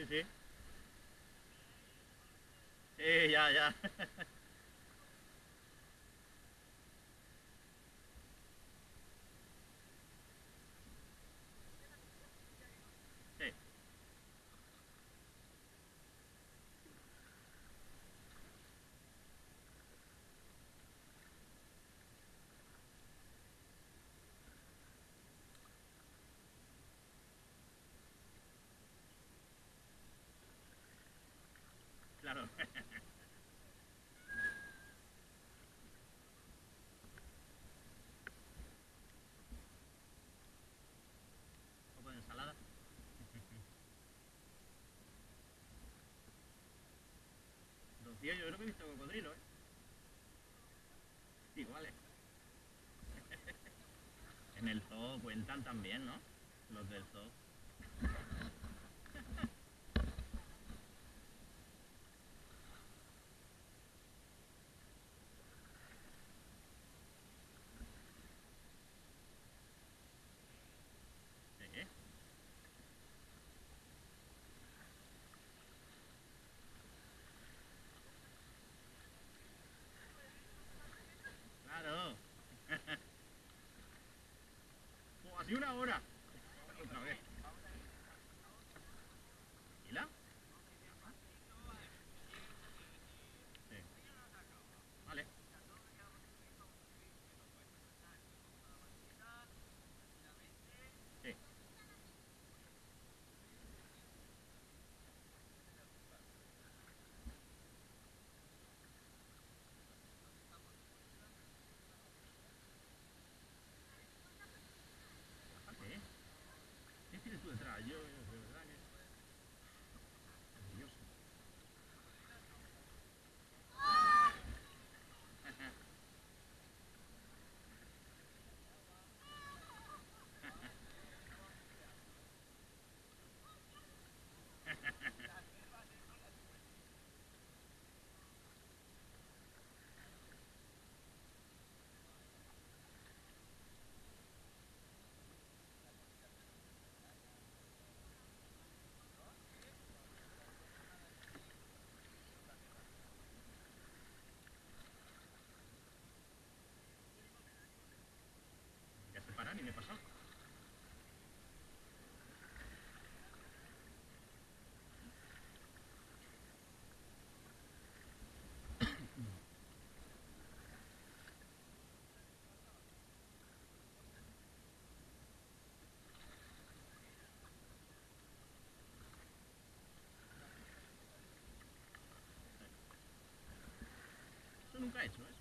sí. Sí, ya, ya. Sí, claro. Un poco de ensalada. Rocío, yo creo que he visto cocodrilo, ¿eh? Igual, ¿eh? En el zoo cuentan también, ¿no? Los del zoo. Sí, claro. Oh, así una hora. Otra vez. ¿Tranquila? Sí. Vale. Sí. Fíjate, ¿eh? ¿Qué tienes tú detrás? Yo, de verdad que... Nervioso. Ya se paran y me he pasado. Eso nunca he hecho, ¿eh?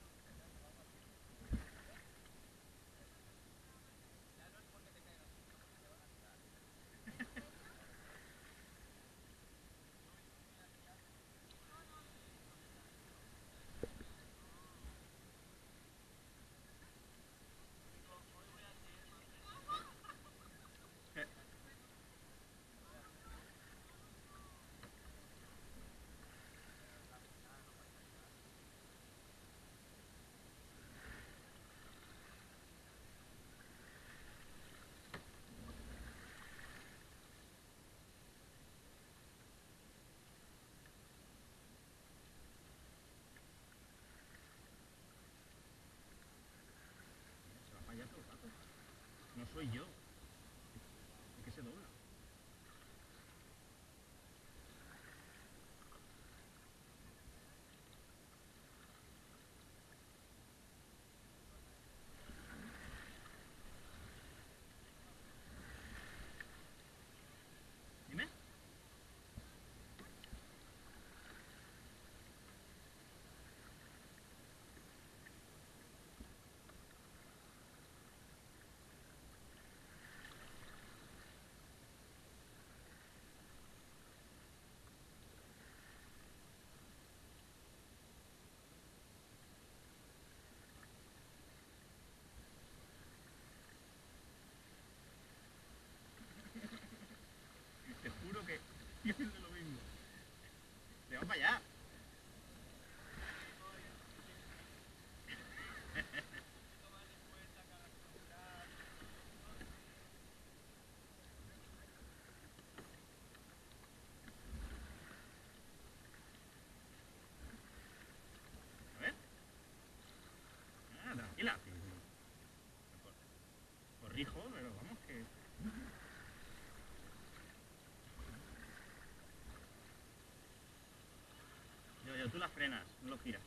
Se va para allá todo el rato. No soy yo. Es que se dobla. Dime. Te juro que estoy haciendo lo mismo. Se va para allá. corrijo, pero vamos que... Tú las frenas, no lo giras.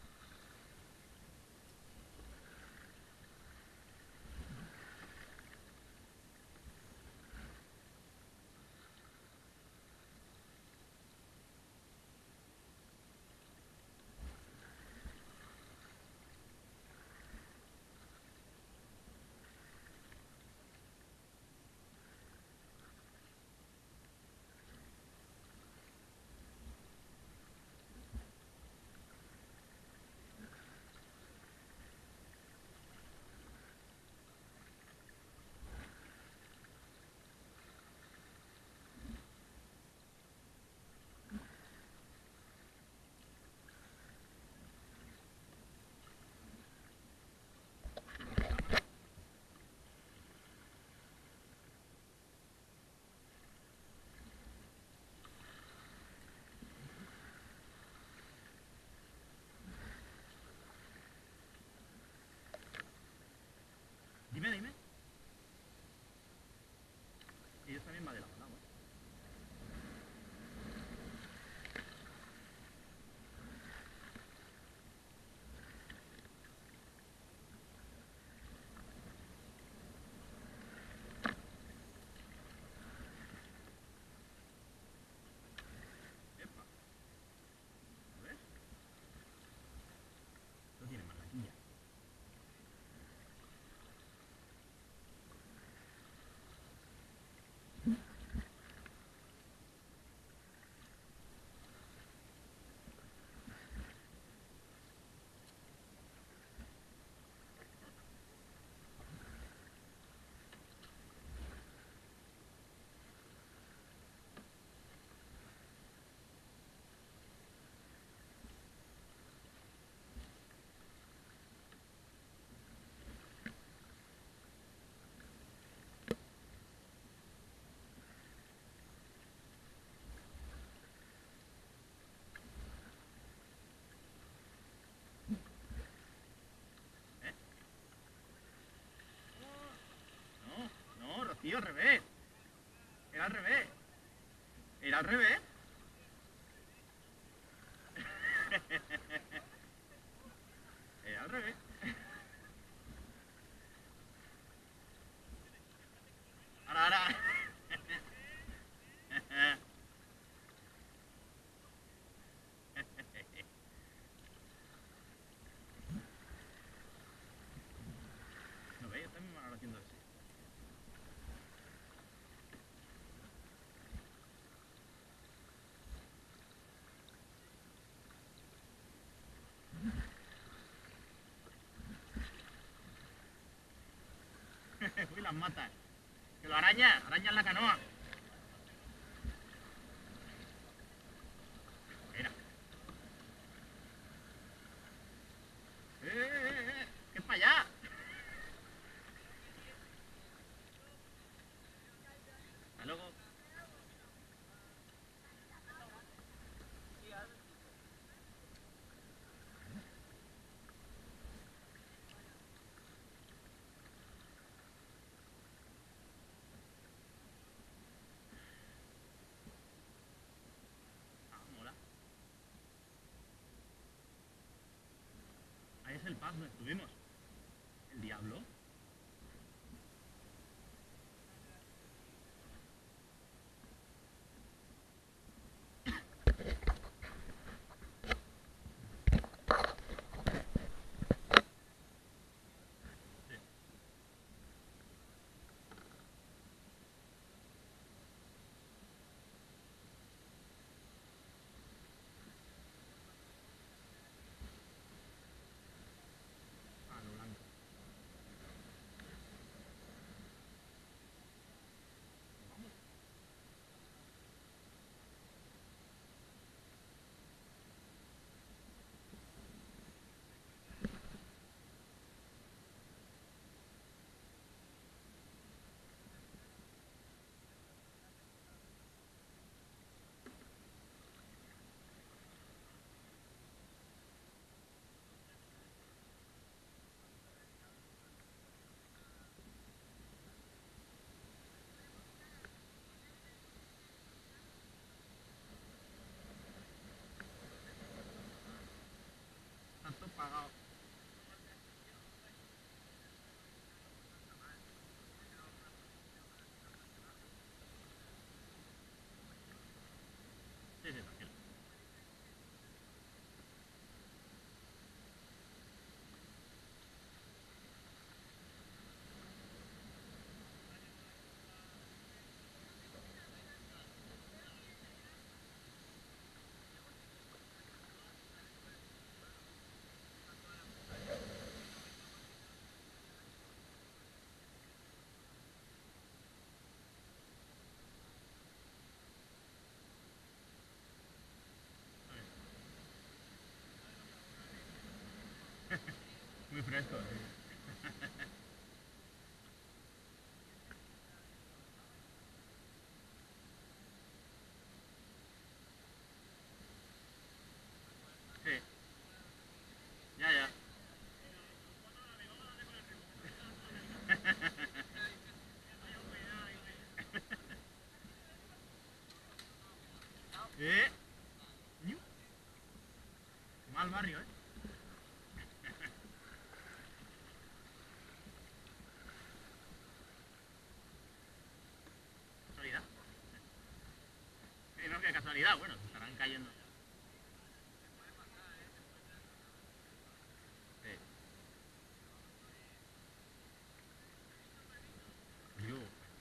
Dime, dime. Ellos también va de lado a lado, ¿eh? Epa. A ver. Esto tiene más laquilla. ¿Eh? No, no, Rocío, al revés. Era al revés. Era al revés. Era al revés. Ahora, ahora. ¿No veis? Yo también me ahora haciendo así. Uy, las matas. Que lo araña, araña en la canoa. Mira. Que es para allá. Hasta luego. Ah, mola. Ahí es el pub donde estuvimos. El diablo. Sí. fresco. Sí, ya, ya. Eh, ñu. Mal barrio, ¿eh? Casualidad. No, qué casualidad, bueno, se estarán cayendo. Sí. Yo,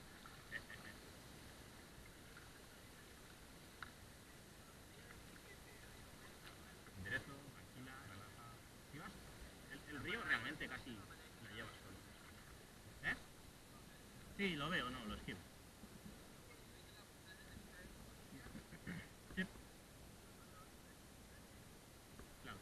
enderezo, tranquila, relaja. ¿Y vas? El río realmente casi lo llevas solo. ¿Eh? Sí, lo veo, no, lo esquivo. Sí, claro.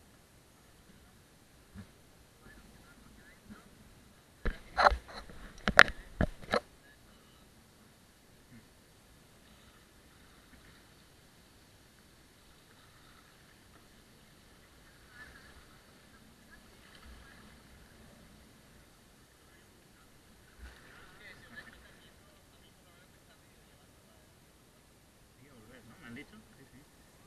Hay que volver, ¿no? ¿Me han dicho? Sí, sí.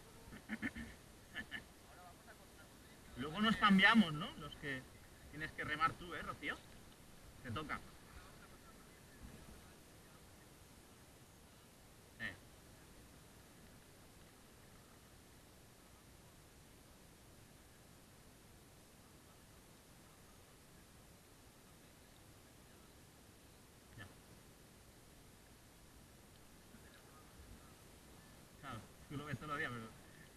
Luego nos cambiamos, ¿no? Los que tienes que remar tú, ¿eh, Rocío? Te toca. Eh, ya. Claro, tú lo ves todos los días, pero...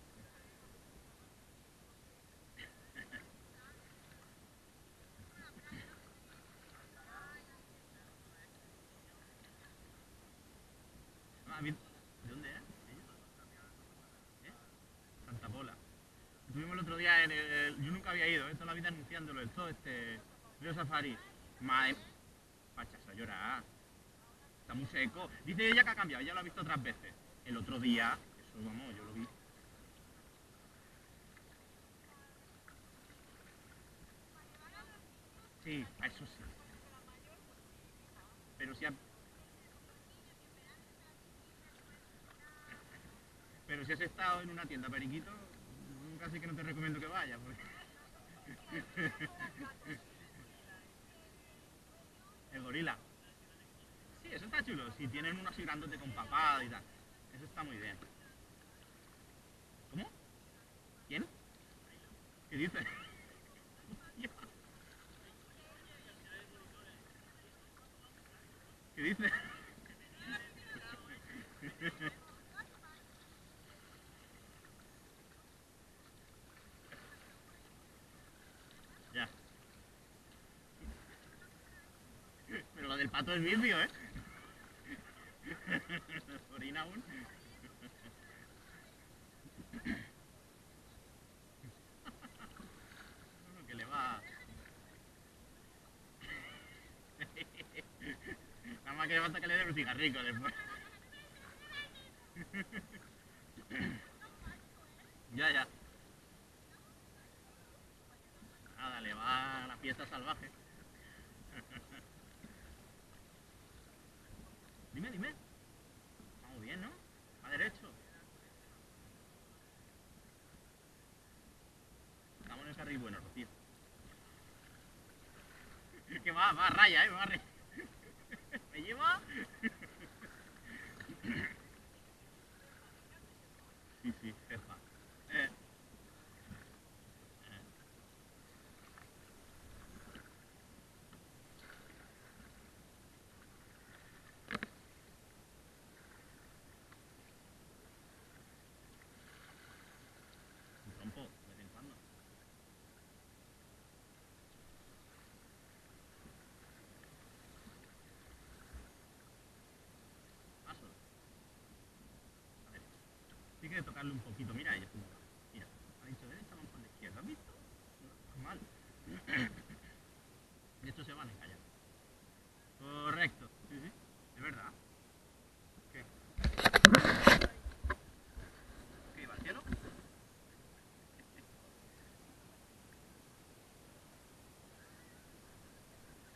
Ah, ¿de dónde es? ¿Eh? Santa Pola. Estuvimos el otro día en el... Yo nunca había ido, toda la vida anunciándolo, el zoo este... Río Safari. Mae... Pachasa llora. Está muy seco. Dice ella que ha cambiado, ella lo ha visto otras veces. El otro día, eso vamos, yo lo vi. Sí, eso sí. Pero si, pero si has estado en una tienda, Periquito, casi que no te recomiendo que vayas. Porque... El gorila. Sí, eso está chulo. Si tienen uno así grandote con papá y tal. Eso está muy bien. ¿Cómo? ¿Quién? ¿Qué dices? ¿Qué dices? Ya. Pero lo del pato es vicio, ¿eh? Orina aún. Bueno, que le va. Nada más que le falta que le dé un cigarrillo después. Ya, ya. Nada, le va a la fiesta salvaje. Dime, dime. Vamos bien, ¿no? Va derecho. Estamos en el carril bueno, Rocío. Que va a raya, ¿eh? Va a raya. ¿Me lleva? Sí, sí, jefa. Eh, un trompo, de vez en cuando. Paso. A ver. Sí que tocarle un poquito. Mira ella cómo va. Mira. Ha dicho derecha, vamos por la izquierda. ¿Has visto? No, mal.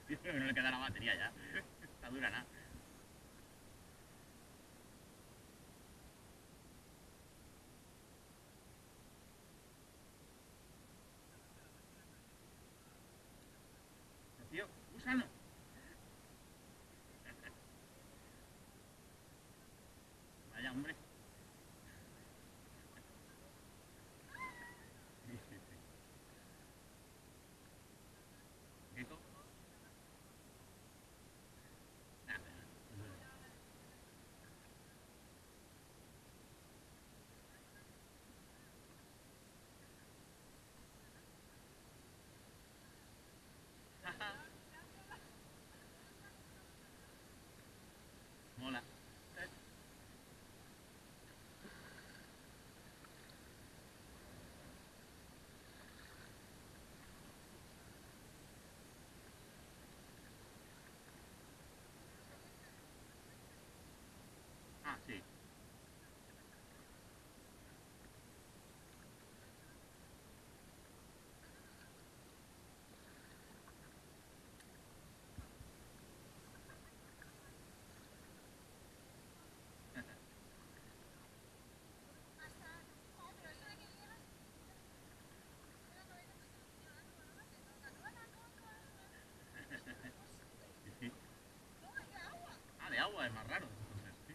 No le queda la batería ya. Está dura nada. Tío, gusano. Vaya, hombre. Sí, sí, sí. ¿Qué co? Nada, mola. Ah, sí. Sí, sí. Ah, de agua es más raro, entonces, sí.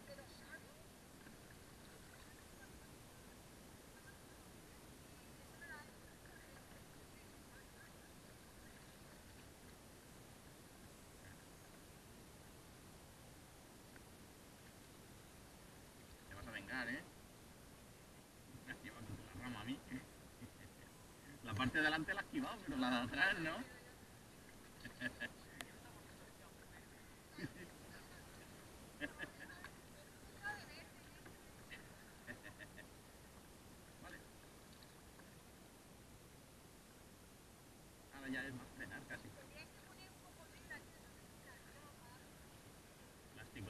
Te vas a vengar, ¿eh? Me has llevado con la rama a mí. La parte de delante la has esquivado, pero la de atrás, ¿no? Vale. Ahora ya es más frenar casi. Plástico.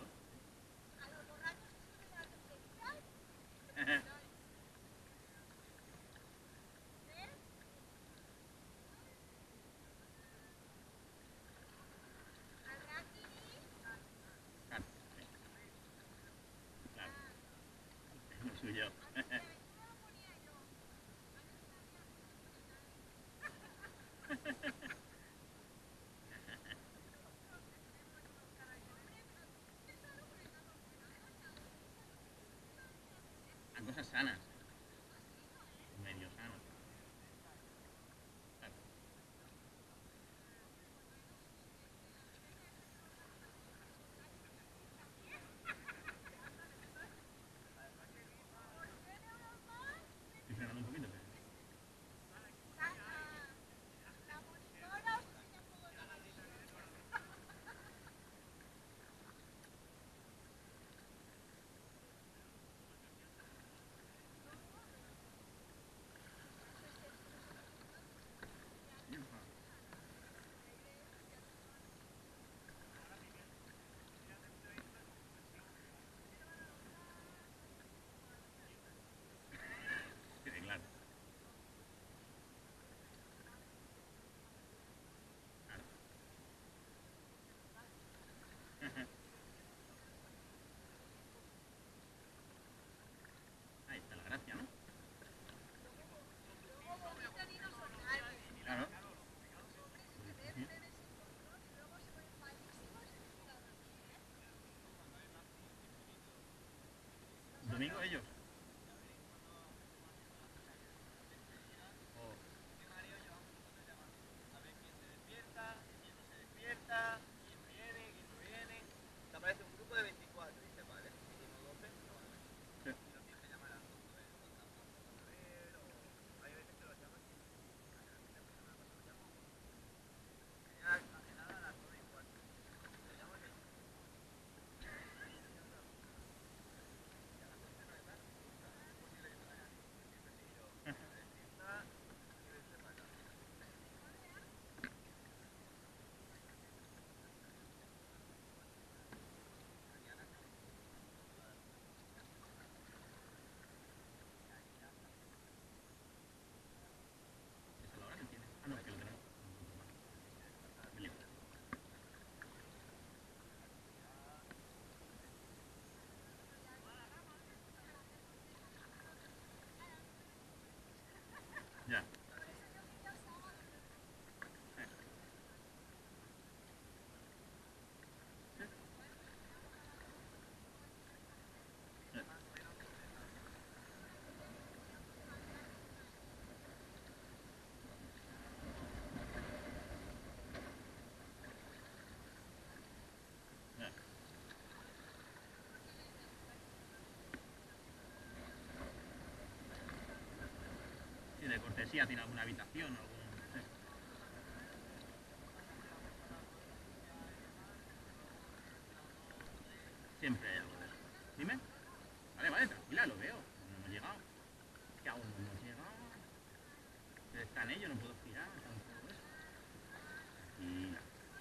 de cortesía, tiene alguna habitación o algún... sí. Siempre hay algo de eso. Dime. Vale, vale, tranquila, lo veo. No hemos llegado. Que aún no hemos llegado. Está en ello, no puedo girar, tampoco eso. Tranquila.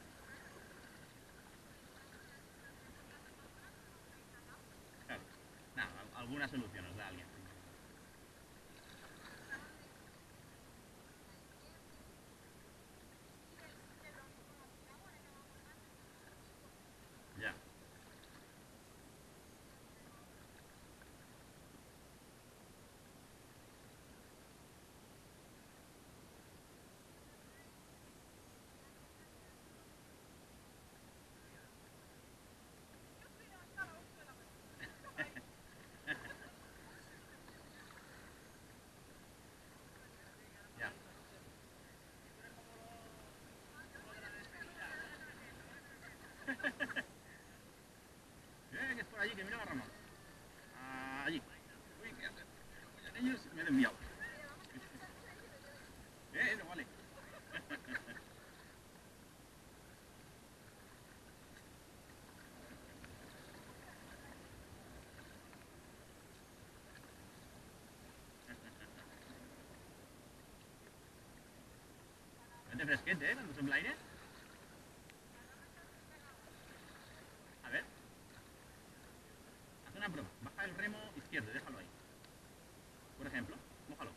Claro. Nada, alguna solución nos da alguien. Ya. Ya. Que es por allí, que mira la rama. Allí. Uy, ¿qué haces? Oye, ellos me he desviado. No vale. Vete fresquete, cuando sopla aire. A ver, haz una prueba. Baja el remo izquierdo y déjalo ahí. Por ejemplo, mójalo.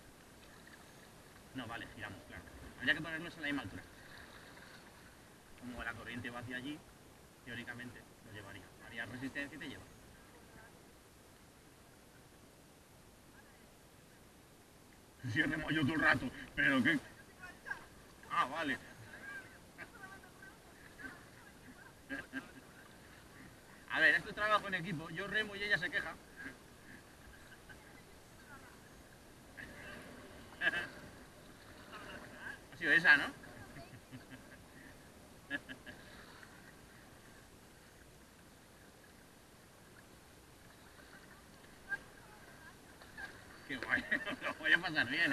No, vale, giramos, claro. Habría que ponernos a la misma altura. Como la corriente va hacia allí, teóricamente lo llevaría. Haría resistencia y te lleva. Si remo yo todo el rato, pero qué. Ah, vale. A ver, esto es trabajo en equipo. Yo remo y ella se queja. Ha sido esa, ¿no? Qué guay. Lo voy a pasar bien, ¿eh?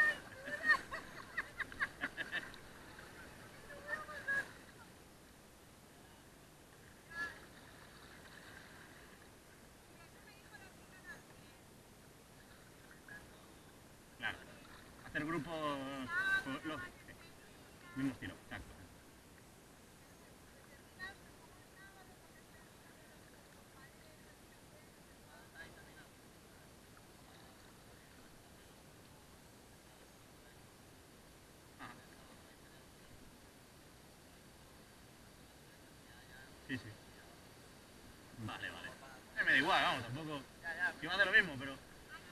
Claro. Hacer grupos. Los, mismo estilo, exacto. Ah, sí, sí. Vale, vale. Me da igual, vamos, tampoco. Que va de lo mismo, pero.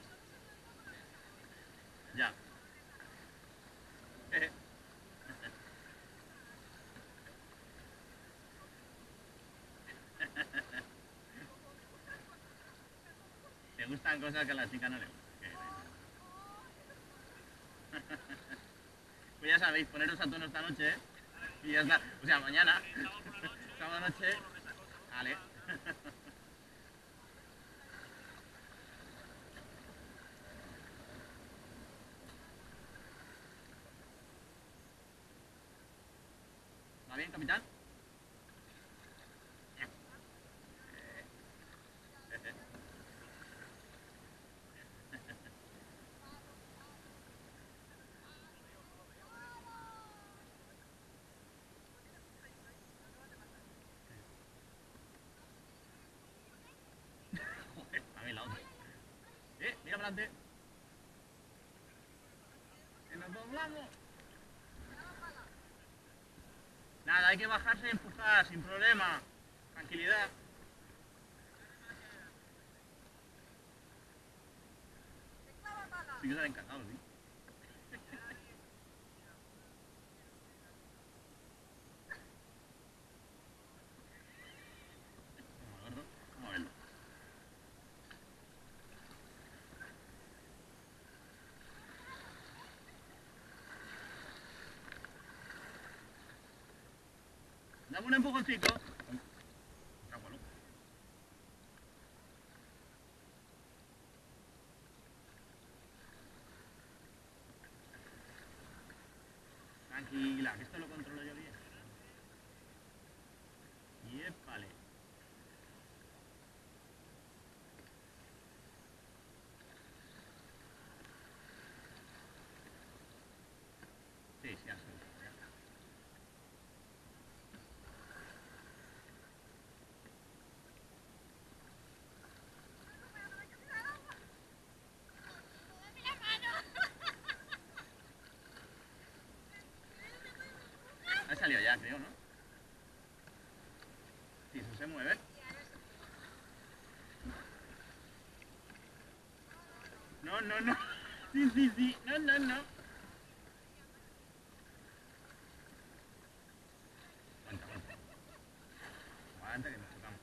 Ya. Te gustan cosas que a la chica no le gustan. Pues ya sabéis, poneros a tono esta noche, ¿eh? Y ya está. O sea, mañana. Sábado noche. Vale. ¿Va bien, capitán? Joder, a ver la otra. Mira para adelante. Que nos doblamos. Nada, hay que bajarse y empujar, sin problema. Tranquilidad. Sí que salen encantados, ¿sí? Como gordo. Vamos a verlo. Dame un empujoncito. Trápalo. salido ya, creo, ¿no? Si eso se mueve. No, no, no. Sí, sí, sí. No, no, no. Aguanta, aguanta. Aguanta que nos tocamos.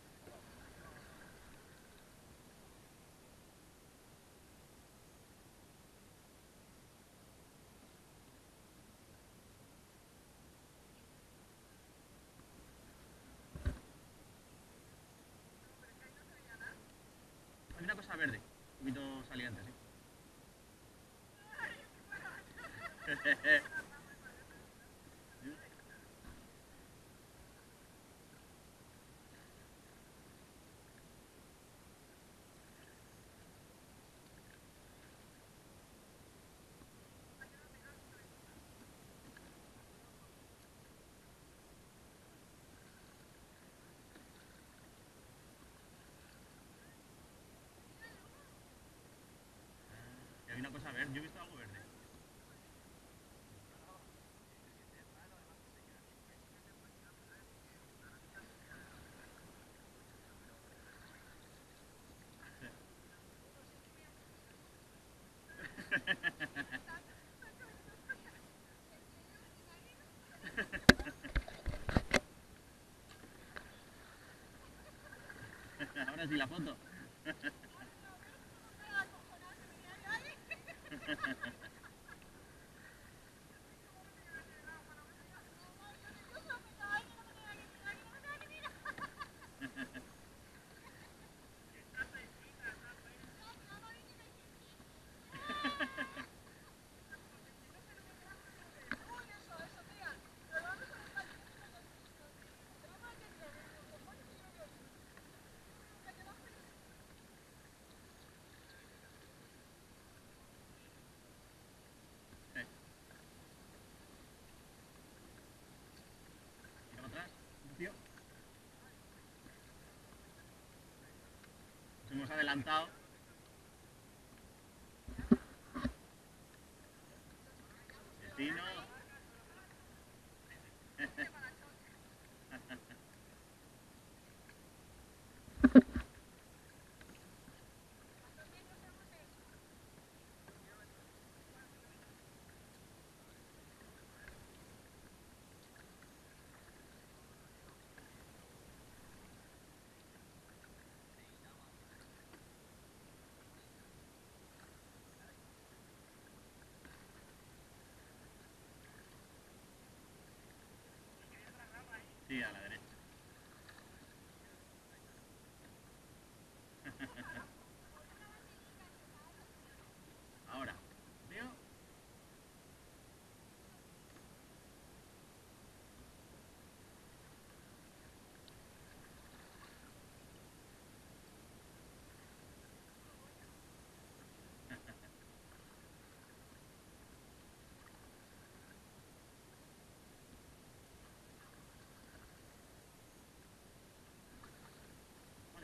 Hay una cosa verde. Un poquito saliente, sí. Y hay una cosa verde. Yo he visto algo verde. Ahora sí la foto. Mira para atrás. Tío. Nos hemos adelantado. Destino. Sí, a la derecha. Ahora. Tío. Vale.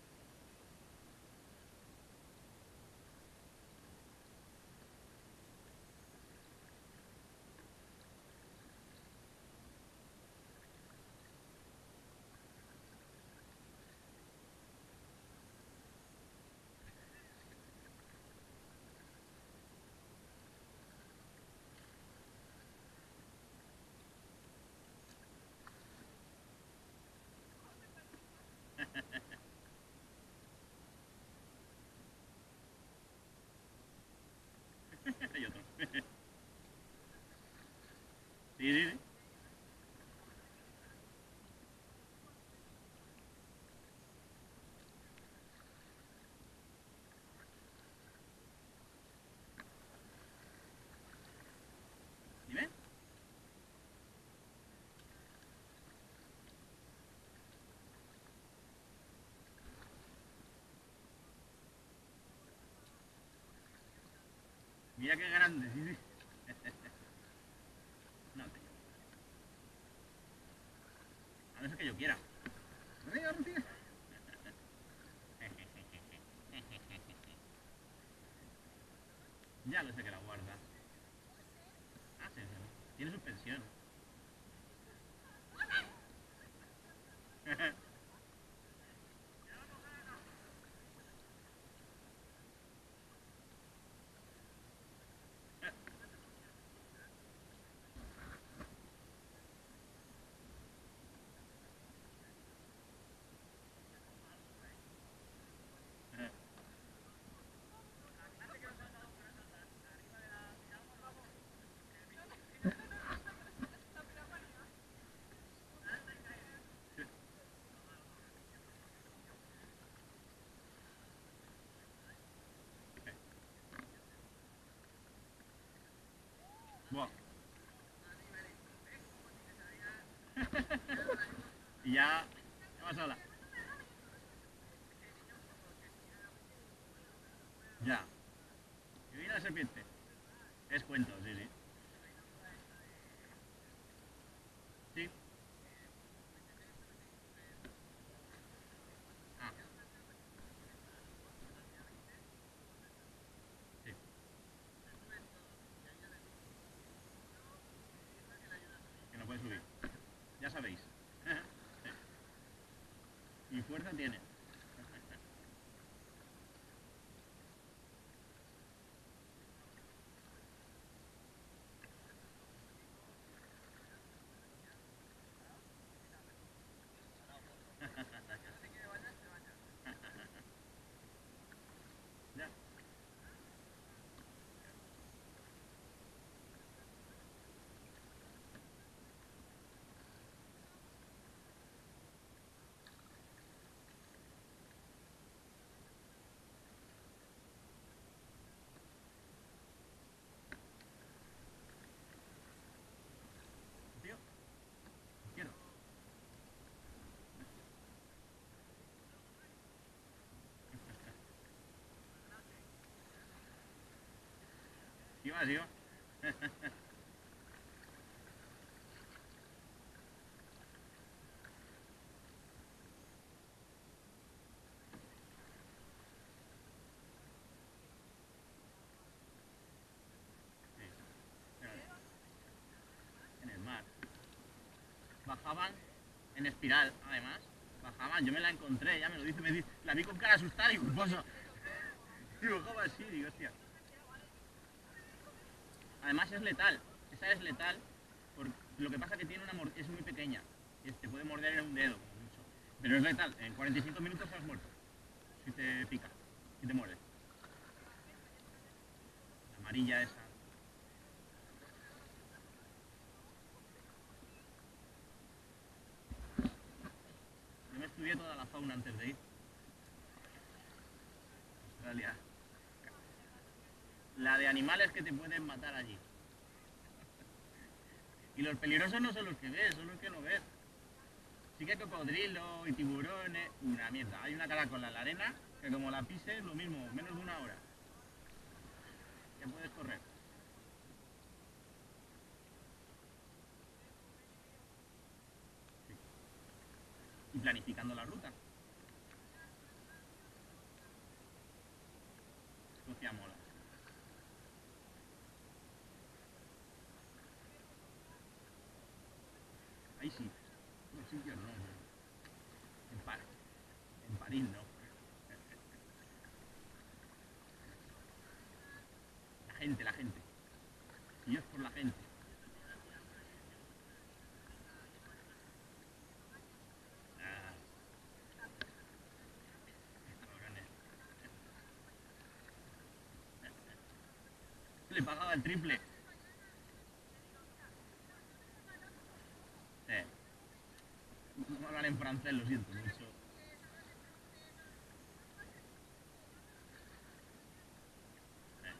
Hay otro. Sí, sí, sí. Dime. Mira qué grande, sí, sí. No, tío. A no ser que yo quiera. Arriba, tío. Ya lo sé que la guarda. Ah, sí, sí. Tiene suspensión. Y ya va sola. Ya. ¿Y viene la serpiente? Es cuento, sí, sí. Sí. Ah, sí. Que no puede subir. Ya sabéis. Y fuerza tiene. Ya. Tío, izquierdo. Iba, iba. Sí. Pero en el mar. Bajaban en espiral, además. Bajaban, yo me la encontré, ya me lo dice, me dice, la vi con cara asustada y culposa. Digo, ¿cómo así? Digo, hostia. Además es letal, esa es letal, por, lo que pasa que tiene una es muy pequeña, y te puede morder en un dedo, como mucho. Pero es letal, en 45 minutos has muerto, si te pica, si te muerde. La amarilla esa. Yo me estudié toda la fauna antes de ir a Australia. La de animales que te pueden matar allí. Y los peligrosos no son los que ves, son los que no ves. Sí que hay cocodrilo y tiburones, una mierda. Hay una caracola en la arena que como la pises, lo mismo, menos de una hora. Ya puedes correr. Sí. Y planificando la ruta. Escocia mola. Ahí sí. Los sitios no. En, en París no. La gente, la gente. Y yo es por la gente. Ah, cabrones. Le pagaba el triple. Eh, no hablan en francés, lo siento mucho. Eh,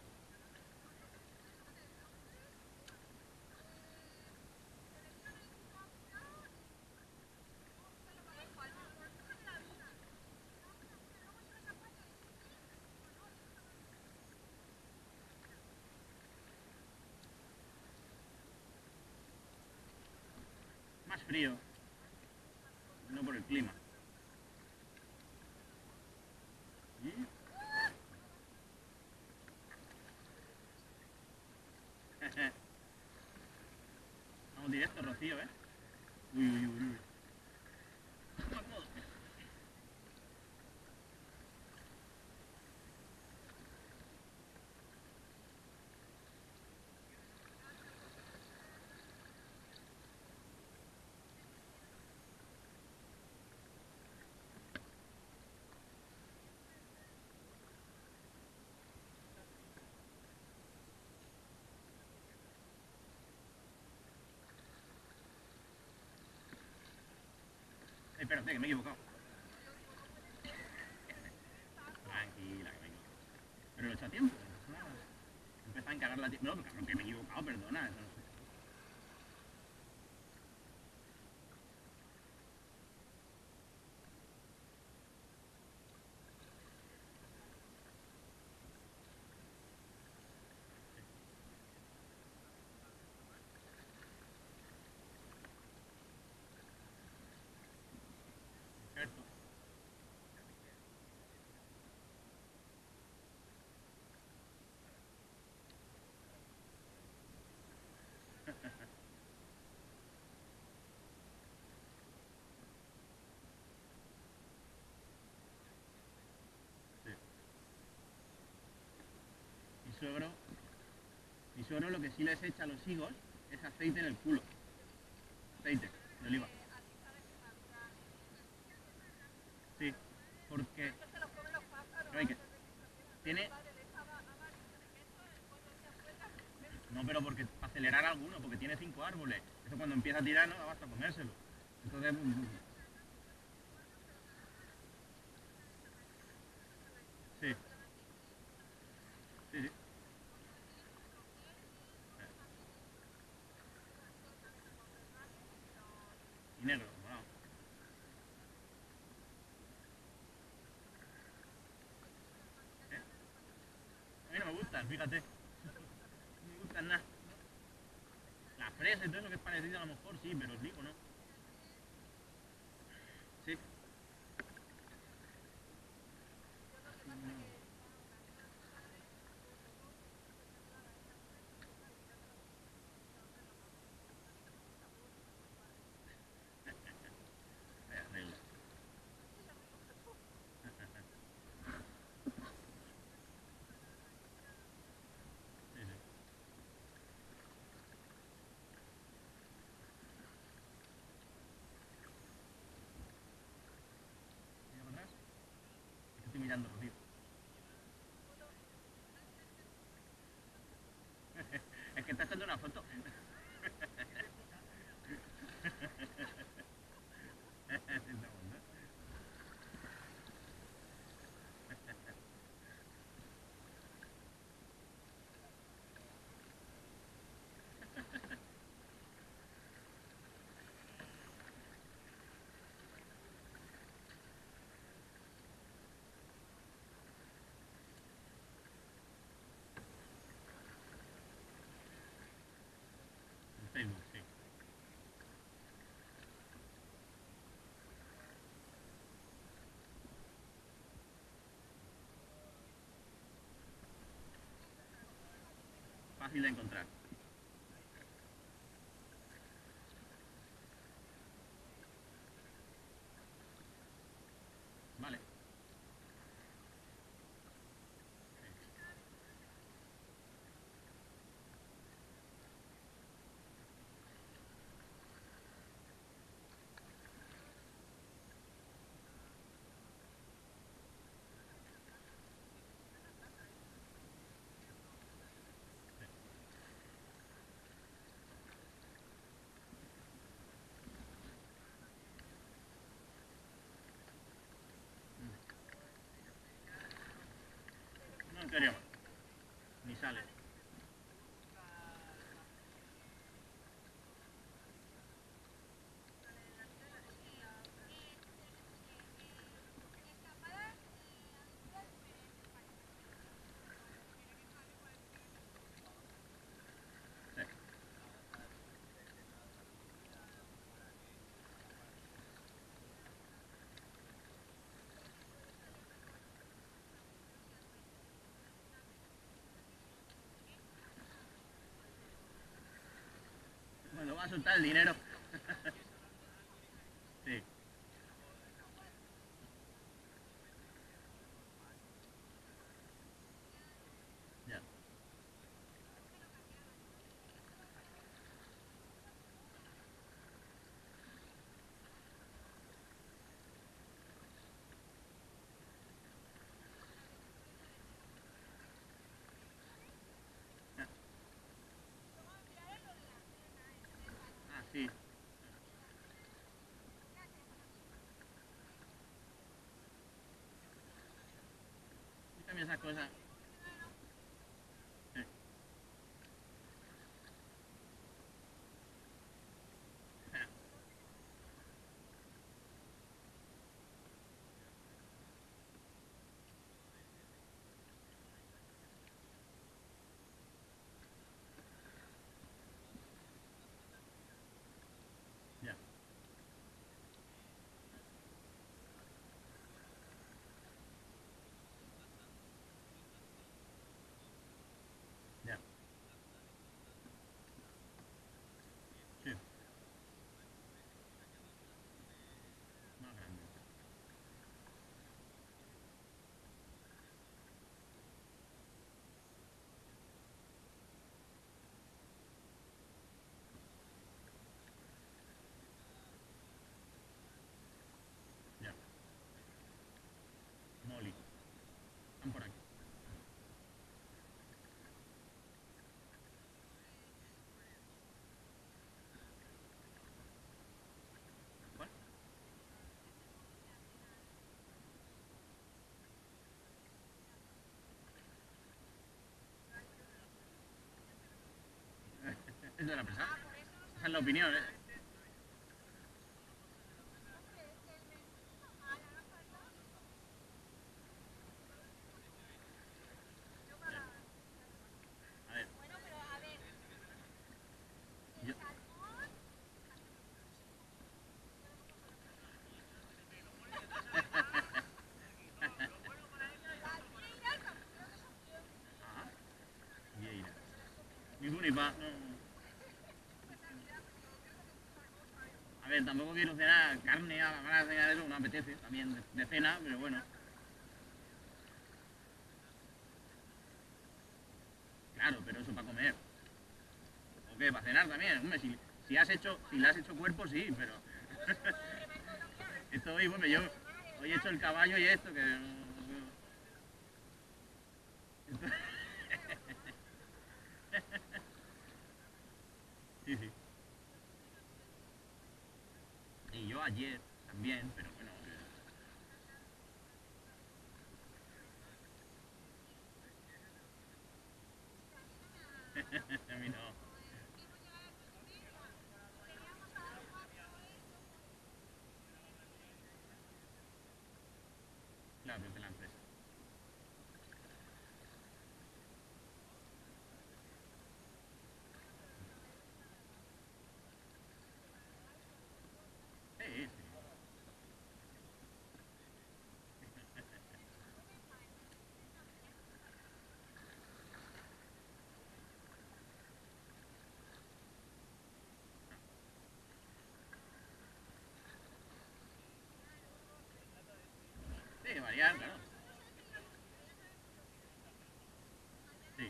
más frío, no por el clima. ¿Y? Vamos directo, Rocío, ¿eh? Uy, uy, uy, uy. Vamos. Espérate, que me he equivocado. Tranquila, que me he equivocado. Pero lo he hecho a tiempo. Empezó a encargar la tiempo. No, cabrón, que me he equivocado, perdona. Eso no sé. Choro lo que sí les echa a los higos es aceite en el culo. Aceite de oliva. Sí, porque... No, hay que... Tiene... No, pero porque para acelerar alguno, porque tiene 5 árboles. Eso cuando empieza a tirar no da basta comérselo. Entonces... Sí, sí, sí. Y negro, morado. ¿Eh? A mí no me gustan, fíjate. No me gustan nada. La fresa y todo eso que es parecido a lo mejor, sí, pero el higo no. Sí. Vaya regla. Sí, sí. ¿Mira para atrás? Es que estoy mirando, tío. Es que está echando una foto. En Facebook, sí. Fácil de encontrar. Vale. No quería más. Ni sale. Sí. Bueno, va a soltar el dinero. Sí, ya. Ah, sí. Y también esas cosas. Sí. Ya. Es de la presa. Esa es la opinión, ¿eh? A ver, yo... Ah, Vieira. Ni fu ni pa, no. A ver, tampoco quiero cenar carne a la brasa, eso no apetece, también de cena, pero bueno. Claro, pero eso para comer. ¿O qué? Para cenar también. Hombre, si le has hecho cuerpo, sí, pero... Esto hoy, bueno, yo hoy he hecho el caballo y esto, que... Sí, sí. Y yo ayer también, pero bueno, a mí no. Claro, es de la empresa. Sí, sí. Sí, variar, claro. Sí.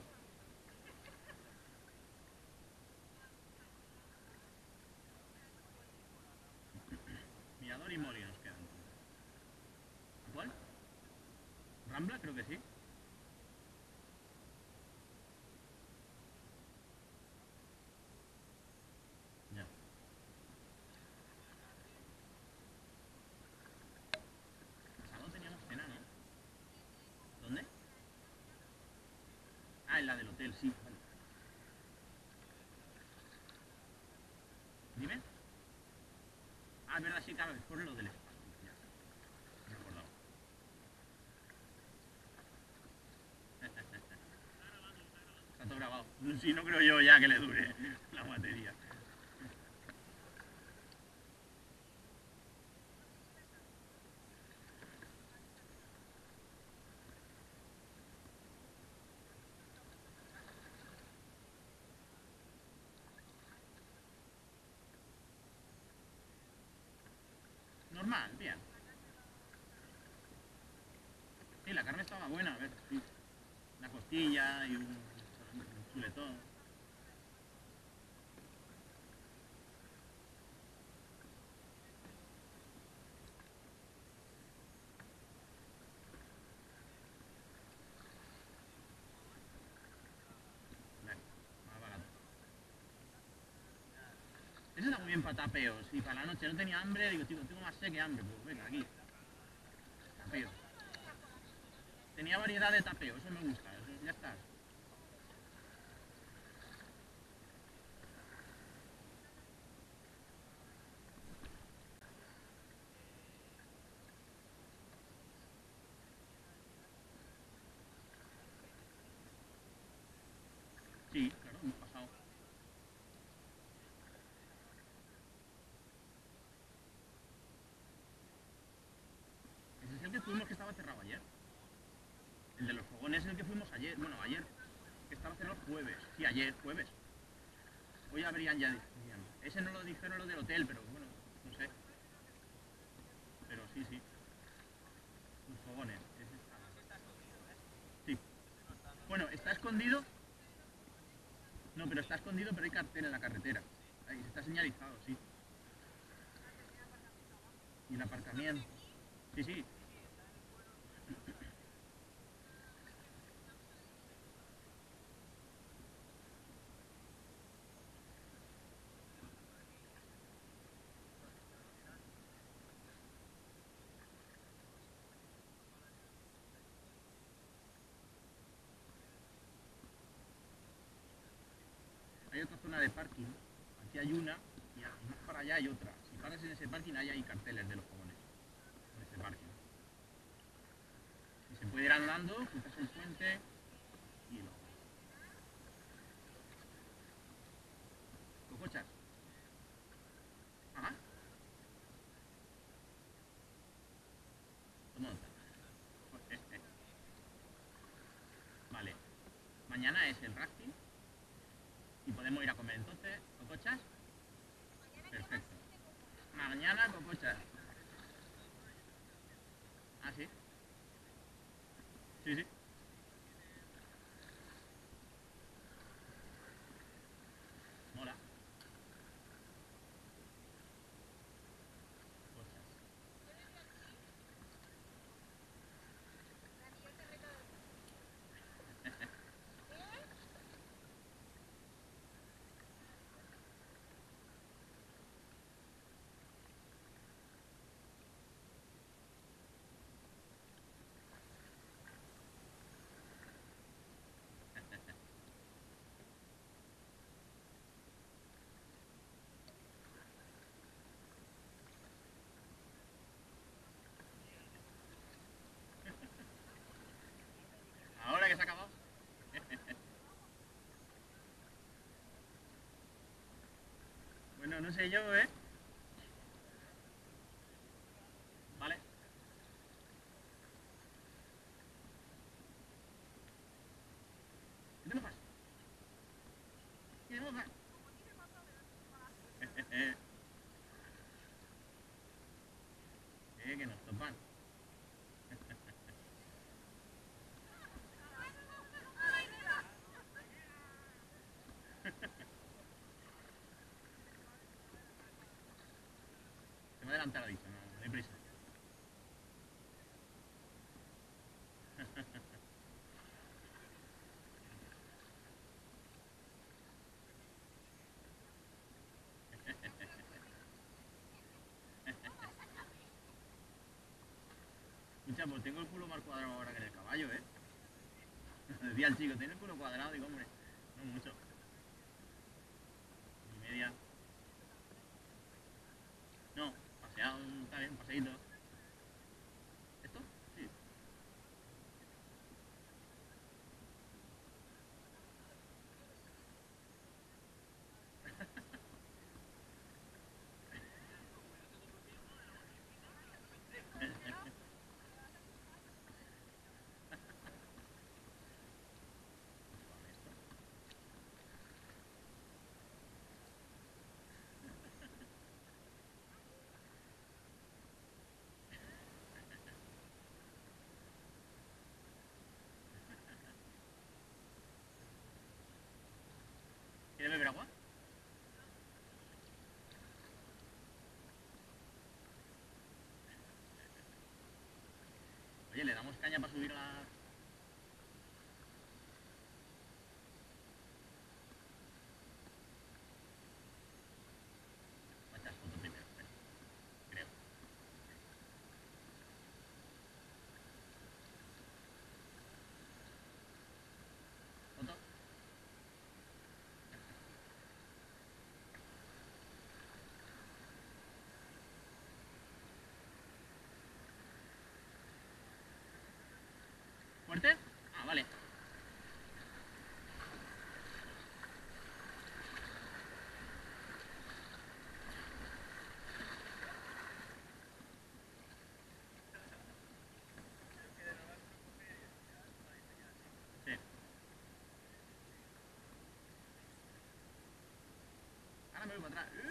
Mirador y Mori nos quedan. ¿Cuál? ¿Rambla? Creo que sí. Ya. Pasado teníamos cena, ¿no? ¿Dónde? Ah, en la del hotel, sí. Vale. Dime. Ah, es verdad, sí, claro, es por lo del espacio. Ya, no me acordaba. Está todo grabado. Sí, no creo yo ya que le dure la batería. Normal, bien. Sí, la carne estaba buena, a ver, sí. Una costilla y un chuletón. Vale, más barato. Ese está muy bien para tapeos. Y para la noche no tenía hambre, digo, tío, tengo más sed que hambre. Pues venga, aquí, tapeo. Tenía variedad de tapeo, eso me gusta. Eso, ya está. Sí, claro, hemos pasado. Ese es el que fuimos que estaba cerrado ayer. El de los fogones es el que fuimos ayer. Bueno, ayer. Que estaba cerrado el jueves. Sí, ayer, jueves. Hoy habrían ya. Ese no lo dijeron los del hotel, pero bueno, no sé. Pero sí, sí. Los fogones. Ese está. Sí. Bueno, está escondido. No, pero está escondido, pero hay cartel en la carretera. Ahí está señalizado, sí. Y el aparcamiento. Sí, sí. Hay otra zona zona de parking. Aquí hay una y más para allá hay otra. Si paras en ese parking, hay carteles de los fogones. En ese parking. Y se puede ir andando, cruzas el puente y lo... ¿Cocochas? Ajá. Toma nota. Vale. Mañana es el rafting y podemos ir a comer entonces, ¿cocochas? Perfecto. Mañana cocochas. Ah, sí. Sí, sí. Mola. Cocochas. Ahora que se ha acabado. Bueno, no sé yo, ¿eh? Vale. ¿Qué te mojas? ¿Qué te mojas? Que nos topan. Se me ha adelantado, dicho, no, no hay prisa. Escucha, pues tengo el culo más cuadrado ahora que en el caballo, ¿eh? Decía el chico, tiene el culo cuadrado, digo, hombre, no mucho. Ni media. No, paseado, está bien, paseíto. ¿Esto? Sí. ¿Quieres beber agua? Oye, ¿le damos caña para subir a la... Va a echar foto primero, espera, creo. ¿Foto? ¿Fuerte? Ah, vale. Sí. Ahora me voy para atrás.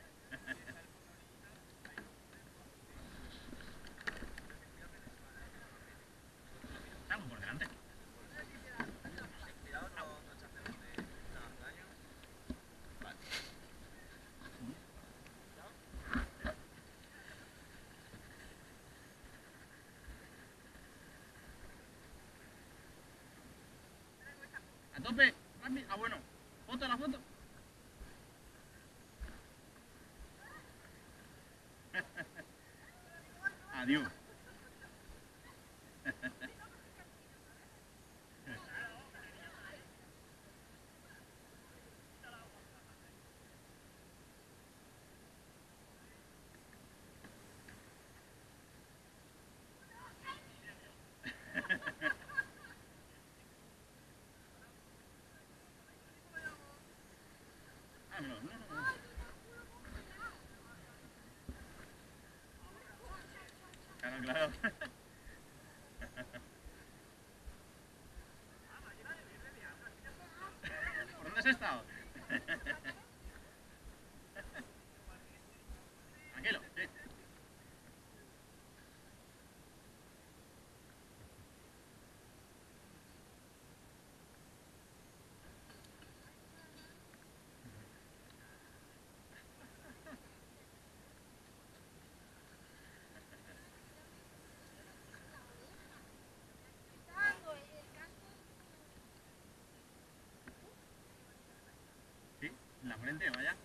Estamos por delante. A tope. Rápido. Ah, bueno. Foto, la foto. Adiós. claro. ¿Por dónde has estado? Tranquilo, sí. Sí, la frente, vaya.